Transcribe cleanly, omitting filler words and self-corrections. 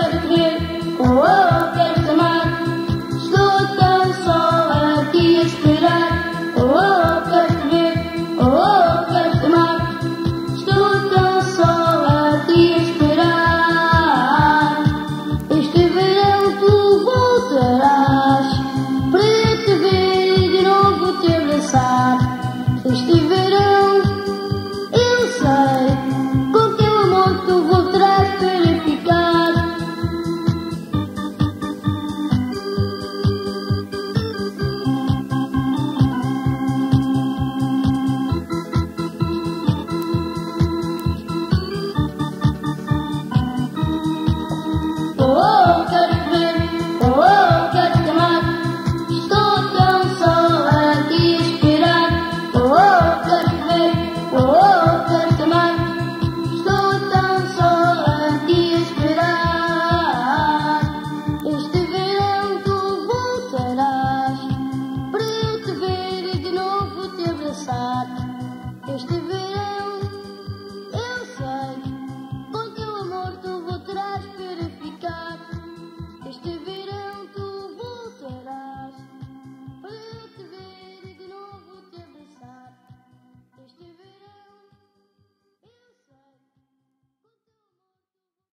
quero te ver, oh, quero te amar. Estou tão só a te esperar, oh, quero te ver, oh, quero te amar. Estou tão só a te esperar. Este verão tu voltarás para te ver e de novo te abraçar. Este verão eu sei, com teu amor tu voltarás para ficar. Oh,